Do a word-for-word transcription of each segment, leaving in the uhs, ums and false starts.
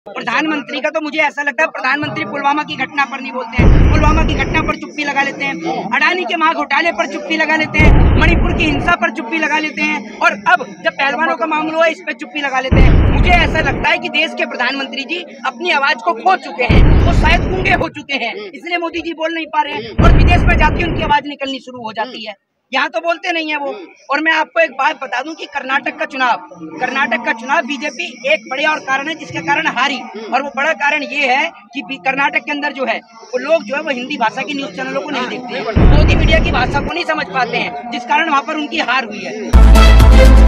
प्रधानमंत्री का तो मुझे ऐसा लगता है प्रधानमंत्री पुलवामा की घटना पर नहीं बोलते हैं, पुलवामा की घटना पर चुप्पी लगा लेते हैं, अडानी के महा घोटाले पर चुप्पी लगा लेते हैं, मणिपुर की हिंसा पर चुप्पी लगा लेते हैं और अब जब पहलवानों का मामला हुआ इस पर चुप्पी लगा लेते हैं। मुझे ऐसा लगता है कि देश के प्रधानमंत्री जी अपनी आवाज को खो चुके हैं, वो शायद गूंगे हो चुके हैं, इसलिए मोदी जी बोल नहीं पा रहे हैं और विदेश में जाती उनकी आवाज निकलनी शुरू हो जाती है, यहाँ तो बोलते नहीं है वो। और मैं आपको एक बात बता दूं कि कर्नाटक का चुनाव कर्नाटक का चुनाव बीजेपी एक बड़े और कारण है जिसके कारण हारी, और वो बड़ा कारण ये है कि कर्नाटक के अंदर जो है वो लोग जो है वो हिंदी भाषा की न्यूज चैनलों को नहीं देखते, मोदी मीडिया की भाषा को नहीं समझ पाते हैं, जिस कारण वहाँ पर उनकी हार हुई है।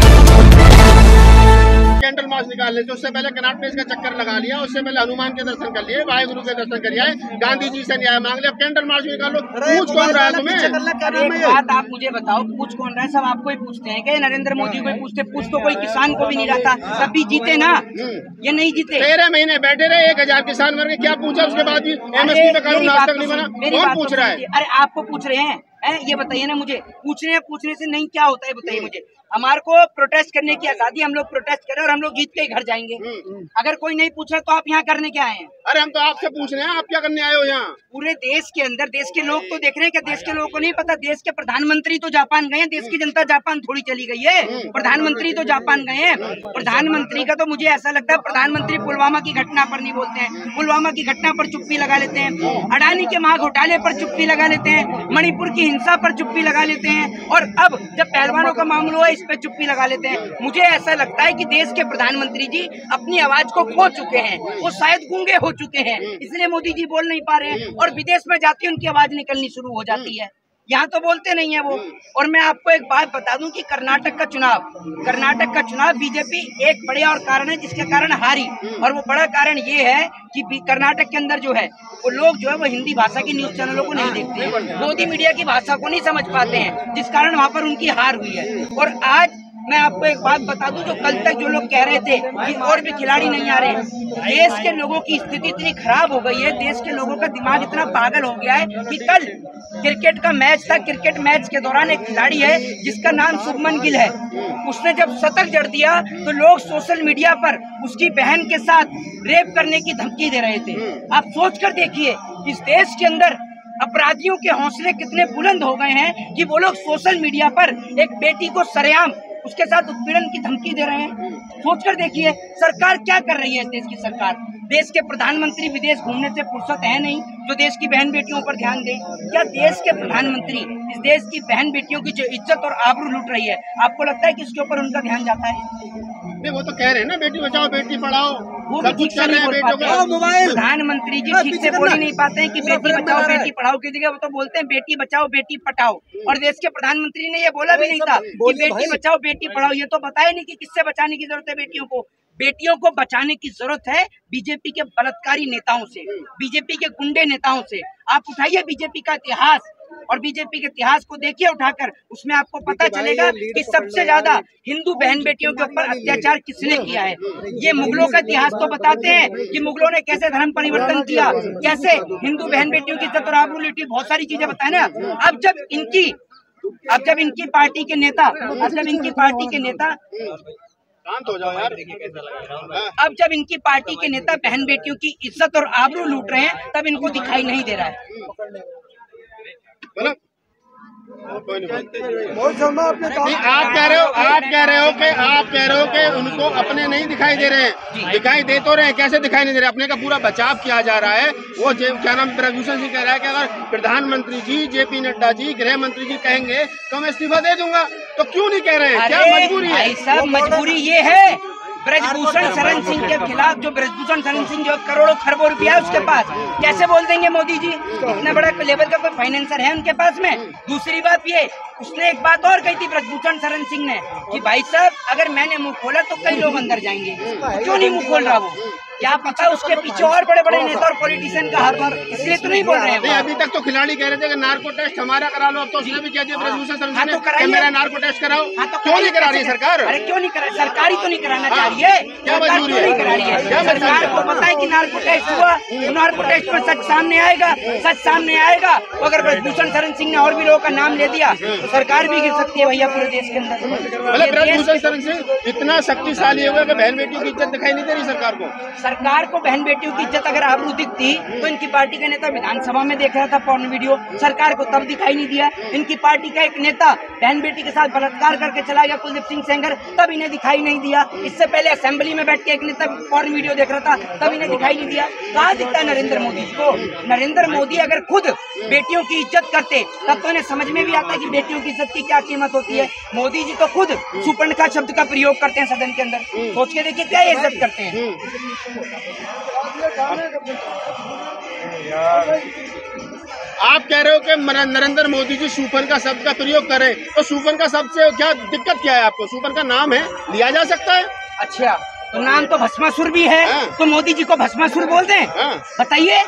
कैंडल मार्च निकालने से उससे पहले कनाट प्लेस का चक्कर लगा लिया, उससे पहले हनुमान के दर्शन कर लिए, वाहेगुरु के दर्शन कर लिया, गांधी जी से न्याय मांग लिया, कैंडल मार्च निकालो। पूछ कौन रहा है तुम्हें? एक बात आप मुझे बताओ, पूछ कौन रहा है? सब आपको ही पूछते हैं क्या? नरेंद्र मोदी को ही पूछते? पूछ तो कोई किसान को भी नहीं रहता, तब भी जीते ना, ये नहीं जीते। तेरह महीने बैठे रहे, एक हजार किसान मर गए, क्या पूछा उसके बाद भी एमएसपी पे कानून आज तक नहीं बना? कौन पूछ रहा है? अरे आपको पूछ रहे हैं, है? ये बताइए ना मुझे, पूछने हैं पूछने से नहीं क्या होता है बताइए मुझे। हमारे को प्रोटेस्ट करने की आजादी, हम लोग प्रोटेस्ट करें और हम लोग जीत के ही घर जाएंगे। अगर कोई नहीं पूछ रहा तो आप यहाँ करने क्या आए हैं? अरे हम तो आपसे पूछ रहे हैं, आप क्या करने आए हो यहाँ? पूरे देश के अंदर देश के लोग तो देख रहे हैं, क्या देश के लोगों को नहीं पता? देश के प्रधानमंत्री तो जापान गए हैं, देश की जनता जापान थोड़ी चली गई है, प्रधानमंत्री तो जापान गए हैं। प्रधानमंत्री का तो मुझे ऐसा लगता है प्रधानमंत्री पुलवामा की घटना पर नहीं बोलते हैं, पुलवामा की घटना पर चुप्पी लगा लेते हैं, अडानी के महा घोटाले पर चुप्पी लगा लेते हैं, मणिपुर की हिंसा पर चुप्पी लगा लेते हैं और अब जब पहलवानों का मामला हुआ इस पर चुप्पी लगा लेते हैं। मुझे ऐसा लगता है कि देश के प्रधानमंत्री जी अपनी आवाज को खो चुके हैं, वो शायद गूंगे हो चुके हैं, इसलिए मोदी जी बोल नहीं पा रहे हैं और विदेश में जाती उनकी आवाज निकलनी शुरू हो जाती है, यहाँ तो बोलते नहीं है वो। और मैं आपको एक बात बता दूं कि कर्नाटक का चुनाव कर्नाटक का चुनाव बीजेपी एक बड़े और कारण है जिसके कारण हारी, और वो बड़ा कारण ये है कि कर्नाटक के अंदर जो है वो लोग जो है वो हिंदी भाषा की न्यूज चैनलों को नहीं देखते, मोदी मीडिया की भाषा को नहीं समझ पाते हैं, जिस कारण वहाँ पर उनकी हार हुई है। और आज मैं आपको एक बात बता दूं, जो कल तक जो लोग कह रहे थे कि और भी खिलाड़ी नहीं आ रहे, देश के लोगों की स्थिति इतनी खराब हो गई है, देश के लोगों का दिमाग इतना पागल हो गया है कि कल क्रिकेट का मैच था, क्रिकेट मैच के दौरान एक खिलाड़ी है जिसका नाम शुभमन गिल है, उसने जब शतक जड़ दिया तो लोग सोशल मीडिया पर उसकी बहन के साथ रेप करने की धमकी दे रहे थे। आप सोच कर देखिए इस देश के अंदर अपराधियों के हौसले कितने बुलंद हो गए हैं कि वो लोग सोशल मीडिया पर एक बेटी को सरेआम उसके साथ उत्पीड़न की धमकी दे रहे हैं। सोचकर देखिए सरकार क्या कर रही है। देश की सरकार, देश के प्रधानमंत्री विदेश घूमने से फुर्सत है नहीं जो देश की बहन बेटियों पर ध्यान दे? क्या देश के प्रधानमंत्री इस देश की बहन बेटियों की जो इज्जत और आबरू लूट रही है, आपको लगता है कि इसके ऊपर उनका ध्यान जाता है? नहीं, वो तो कह रहे हैं ना बेटी बचाओ बेटी पढ़ाओ, वो भी ठीक से नहीं बोल पाते हैं। प्रधानमंत्री जी ठीक से बोल ही नहीं पाते हैं कि बेटी बचाओ बेटी पढ़ाओ की जगह वो तो बोलते हैं बेटी बचाओ बेटी पटाओ, और देश के प्रधानमंत्री ने ये बोला भी नहीं था कि बेटी बचाओ बेटी पढ़ाओ, ये तो बताया नहीं कि किससे बचाने की जरूरत है बेटियों को। बेटियों को बचाने की जरूरत है बीजेपी के बलात्कारी नेताओं से, बीजेपी के गुंडे नेताओं से। आप उठाइए बीजेपी का इतिहास और बीजेपी के इतिहास को देखिए उठाकर, उसमें आपको पता चलेगा कि सबसे ज्यादा हिंदू बहन बेटियों के ऊपर अत्याचार किसने किया है। ये मुगलों का इतिहास तो बताते हैं कि मुगलों ने कैसे धर्म परिवर्तन किया, कैसे हिंदू बहन बेटियों की इज्जत और आबरू लूटी, बहुत सारी चीजें बताए ना। अब जब इनकी अब जब इनकी पार्टी के नेता अब जब इनकी पार्टी के नेता शांत हो जाओ यार। अब जब इनकी पार्टी के नेता बहन बेटियों की इज्जत और आबरू लूट रहे हैं तब इनको दिखाई नहीं दे रहा है। कोई नहीं, आप कह रहे हो आप कह रहे हो कि आप कह रहे हो कि उनको अपने नहीं दिखाई दे रहे हैं, दिखाई दे तो रहे हैं, कैसे दिखाई नहीं दे रहे? अपने का पूरा बचाव किया जा रहा है। वो क्या नाम ब्रजभूषण सिंह कह रहा है कि अगर प्रधानमंत्री जी, जेपी नड्डा जी, गृह मंत्री जी कहेंगे तो मैं इस्तीफा दे दूंगा, तो क्यों नहीं कह रहे हैं? क्या मजबूरी है? सब मजबूरी ये है, ब्रजभूषण शरण सिंह के खिलाफ जो ब्रजभूषण शरण सिंह जो करोड़ों खरबों रुपया है उसके पास, कैसे बोल देंगे मोदी जी? इतना बड़ा लेवल का कोई फाइनेंसर है उनके पास में? दूसरी बात ये, उसने एक बात और कही थी ब्रजभूषण शरण सिंह ने कि भाई साहब अगर मैंने मुंह खोला तो कई लोग अंदर जाएंगे, क्यों नहीं मुंह खोल रहा वो? क्या पता उसके पीछे और बड़े बड़े नेता और पॉलिटिशियन का हाथ और इसलिए तो नहीं बोल रहे हैं। अभी तक तो खिलाड़ी कह रहे थे कि नार्को टेस्ट हमारा करा लो, अब तो उसने भी कह दिया ब्रजभूषण शरण सिंह ने मेरा नार्को टेस्ट कराओ। हाँ तो क्यों नहीं करा रही सरकार? अरे क्यों नहीं करा? सरकार ही तो नहीं कराना चाह रही है, सरकार क्यों नहीं करा रही है? सरकार को पता है कि नार्को टेस्ट हुआ, नार्को टेस्ट पर सच सामने आएगा, सच सामने आएगा तो अगर ब्रजभूषण शरण सिंह ने और भी लोगों का नाम ले दिया तो सरकार भी गिर सकती है भैया पूरे देश के अंदर। ब्रजभूषण शरण सिंह इतना शक्तिशाली हो गया कि बहन बेटियों की इज्जत दिखाई नहीं दे रही सरकार को। सरकार को बहन बेटियों की इज्जत अगर आबरू दिखती तो इनकी पार्टी का नेता विधानसभा में देख रहा था पॉर्न वीडियो, सरकार को तब दिखाई नहीं दिया। इनकी पार्टी का एक नेता बहन बेटी के साथ बलात्कार करके चला गया कुलदीप सिंह सेंगर, तब इन्हें दिखाई नहीं दिया। इससे पहले असेंबली में बैठ के एक नेता पॉर्न वीडियो देख रहा था, तब इन्हें दिखाई नहीं दिया। कहाँ दिखता है नरेंद्र मोदी जी को? नरेंद्र मोदी अगर खुद बेटियों की इज्जत करते तब तो इन्हें समझ में भी आता कि बेटियों की इज्जत की क्या कीमत होती है। मोदी जी तो खुद सुपर्णखा शब्द का प्रयोग करते हैं सदन के अंदर, सोच के देखिए क्या इज्जत करते हैं। आप कह रहे हो कि नरेंद्र मोदी जी सुपन का शब्द का प्रयोग करें, तो सुपन का शब्द से क्या दिक्कत क्या है आपको? सुपन का नाम है, लिया जा सकता है। अच्छा, तो नाम तो भस्मासुर भी है, हाँ। तो मोदी जी को भस्मासुर बोल दें? हाँ। बताइए,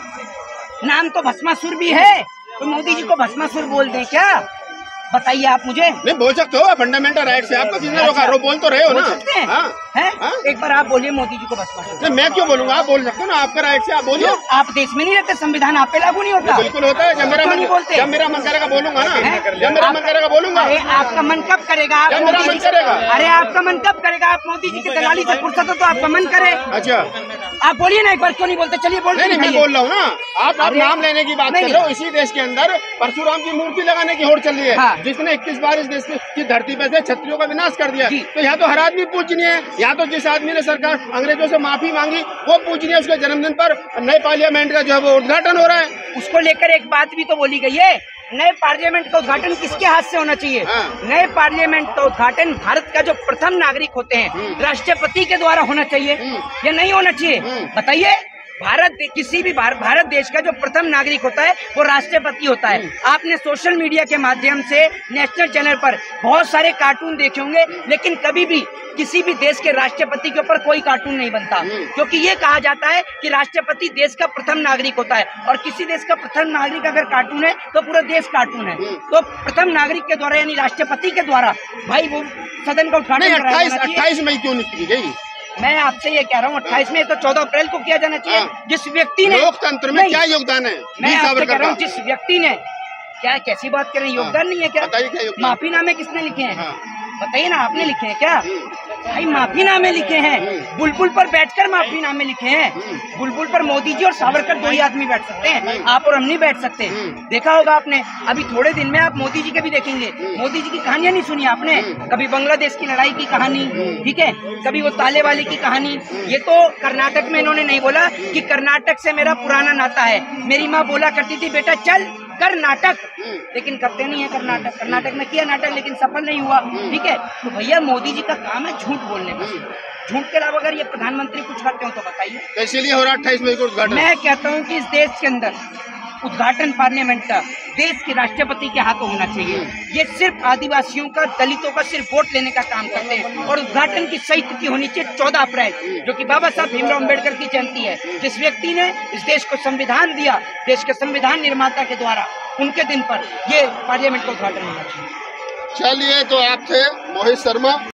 नाम तो भस्मासुर भी है, तो मोदी जी को भस्मासुर बोल दें क्या? बताइए आप मुझे। नहीं बोल सकते हो, फंडामेंटल राइट से आपको किसने रोका? रो बोल तो रहे हो ना। सकते हैं? हाँ। हैं? हाँ? एक बार आप बोलिए मोदी जी को भस्मासुर। नहीं मैं क्यों बोलूंगा, आप बोल सकते हो ना, आपका राइट से आप बोलिए। आप देश में नहीं रहते, संविधान आप पे लागू नहीं होता? बिल्कुल होता है, जब मेरा क्यों मन नहीं बोलते? जब मेरा मन करेगा बोलूंगा ना, हैं? जब मेरा मन करेगा बोलूंगा। अरे आपका मन कब करेगा? आप जब मेरा मोदी मन जी से- करेगा। अरे आपका मन कब करेगा? आप मोदी जी की दलाली से फुर्सत हो तो आपका मन करे। अच्छा, आप बोलिए ना एक बार, क्यों नहीं बोलते? चलिए बोल। नहीं नहीं मैं बोल रहा हूँ ना, आप आप अरे- नाम लेने की बात कर रहे हो। इसी देश के अंदर परशुराम की मूर्ति लगाने की होड़ चल रही है, हाँ। जिसने इक्कीस बार इस देश की धरती पे से क्षत्रियों का विनाश कर दिया। जी। तो यहाँ तो हर आदमी पूजनीय है। यहाँ तो जिस आदमी ने सरकार अंग्रेजों से माफी मांगी वो पूजनीय है। उसके जन्मदिन पर नए पार्लियामेंट का जो है वो उद्घाटन हो रहा है। उसको लेकर एक बात भी तो बोली गई है, नए पार्लियामेंट का उद्घाटन किसके हाथ से होना चाहिए? हाँ। नए पार्लियामेंट का उद्घाटन भारत का जो प्रथम नागरिक होते हैं राष्ट्रपति के द्वारा होना चाहिए या नहीं होना चाहिए? बताइए। भारत किसी भी भार, भारत देश का जो प्रथम नागरिक होता है वो राष्ट्रपति होता है। आपने सोशल मीडिया के माध्यम से नेशनल चैनल पर बहुत सारे कार्टून देखे होंगे, लेकिन कभी भी किसी भी देश के राष्ट्रपति के ऊपर कोई कार्टून नहीं बनता, क्योंकि ये कहा जाता है कि राष्ट्रपति देश का प्रथम नागरिक होता है, और किसी देश का प्रथम नागरिक अगर कार्टून है तो पूरा देश कार्टून है। तो प्रथम नागरिक के द्वारा यानी राष्ट्रपति के द्वारा भाई वो सदन का उद्घाटन अट्ठाईस अट्ठाईस मई क्यों नहीं की गई? मैं आपसे ये कह रहा हूँ अट्ठाईस में तो चौदह अप्रैल को किया जाना चाहिए। हाँ। जिस व्यक्ति ने लोकतंत्र में क्या योगदान है? मैं आपसे कह रहा हूँ जिस व्यक्ति ने क्या कैसी बात कर रहे हैं, योगदान नहीं है क्या? बताइए क्या योगदान? माफीनामे किसने लिखे हैं? हाँ। बताइए ना, आपने लिखे हैं क्या? भाई माफीनामे लिखे हैं, बुलबुल पर बैठकर माफीनामे लिखे हैं। बुलबुल पर मोदी जी और सावरकर दो ही आदमी बैठ सकते हैं, आप और हम नहीं बैठ सकते। देखा होगा आपने, अभी थोड़े दिन में आप मोदी जी के भी देखेंगे। मोदी जी की कहानियां नहीं सुनी आपने? कभी बांग्लादेश की लड़ाई की कहानी, ठीक है, कभी वो ताले वाले की कहानी। ये तो कर्नाटक में इन्होंने नहीं बोला कि कर्नाटक से मेरा पुराना नाता है। मेरी माँ बोला करती थी बेटा चल कर्नाटक, लेकिन करते नहीं है कर्नाटक। कर्नाटक में किया नाटक लेकिन सफल नहीं हुआ, ठीक है। तो भैया मोदी जी का काम है झूठ बोलने का। झूठ के अलावा अगर ये प्रधानमंत्री कुछ करते हो तो बताइए। इसीलिए हो रहा अट्ठाईस मई को उद्घाटन। मैं कहता हूँ कि इस देश के अंदर उद्घाटन पार्लियामेंट का देश के राष्ट्रपति के हाथों होना चाहिए। ये सिर्फ आदिवासियों का, दलितों का सिर्फ वोट लेने का काम करते हैं। और उद्घाटन की सही तिथि होनी चाहिए चौदह अप्रैल, जो कि बाबा साहब भीमराव अम्बेडकर की जयंती है। जिस व्यक्ति ने इस देश को संविधान दिया, देश के संविधान निर्माता के द्वारा, उनके दिन पर ये पार्लियामेंट का उद्घाटन होना चाहिए। चलिए, तो आप थे मोहित शर्मा।